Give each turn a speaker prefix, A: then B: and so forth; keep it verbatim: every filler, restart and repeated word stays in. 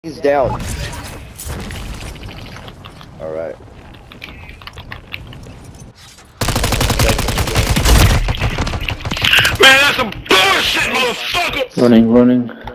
A: He's down. Alright.
B: Man, that's some bullshit, motherfucker!
C: Running, running.